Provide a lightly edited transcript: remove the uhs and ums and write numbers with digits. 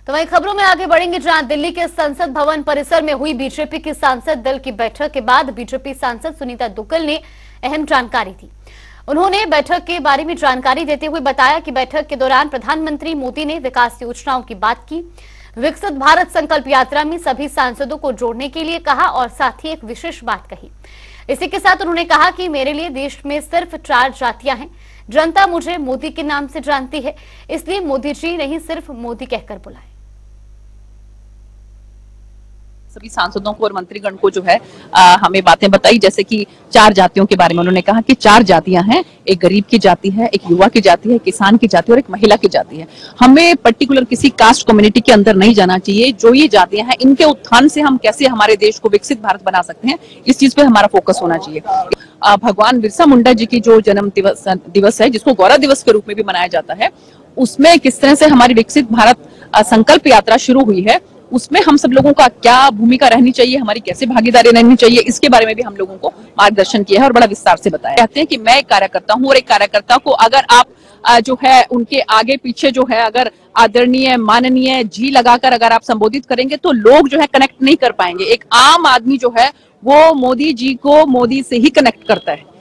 तो वहीं खबरों में आगे बढ़ेंगे, जहां दिल्ली के संसद भवन परिसर में हुई बीजेपी की सांसद दल की बैठक के बाद बीजेपी सांसद सुनीता दुग्गल ने अहम जानकारी दी। उन्होंने बैठक के बारे में जानकारी देते हुए बताया कि बैठक के दौरान प्रधानमंत्री मोदी ने विकास योजनाओं की बात की, विकसित भारत संकल्प यात्रा में सभी सांसदों को जोड़ने के लिए कहा और साथ ही एक विशेष बात कही। इसी के साथ उन्होंने कहा कि मेरे लिए देश में सिर्फ 4 जातियां हैं, जनता मुझे मोदी के नाम से जानती है, इसलिए मोदी जी नहीं सिर्फ मोदी कहकर बुलाए। सभी सांसदों को और मंत्रीगण को जो है हमें बातें बताई, जैसे कि 4 जातियों के बारे में उन्होंने कहा कि 4 जातियां हैं, एक गरीब की जाति है, एक युवा की जाति है, किसान की जाति और एक महिला की जाति है। हमें पर्टिकुलर किसी कास्ट कम्युनिटी के अंदर नहीं जाना चाहिए। जो ये जातियां हैं, इनके उत्थान से हम कैसे हमारे देश को विकसित भारत बना सकते हैं, इस चीज पे हमारा फोकस होना चाहिए। भगवान बिरसा मुंडा जी की जो जन्म दिवस है, जिसको गौरव दिवस के रूप में भी मनाया जाता है, उसमें किस तरह से हमारी विकसित भारत संकल्प यात्रा शुरू हुई है, उसमें हम सब लोगों का क्या भूमिका रहनी चाहिए, हमारी कैसे भागीदारी रहनी चाहिए, इसके बारे में भी हम लोगों को मार्गदर्शन किया है और बड़ा विस्तार से बताया। कहते हैं कि मैं एक कार्यकर्ता हूं और एक कार्यकर्ता को अगर आप जो है उनके आगे पीछे जो है अगर आदरणीय माननीय जी लगाकर अगर आप संबोधित करेंगे तो लोग जो है कनेक्ट नहीं कर पाएंगे। एक आम आदमी जो है वो मोदी जी को मोदी से ही कनेक्ट करता है।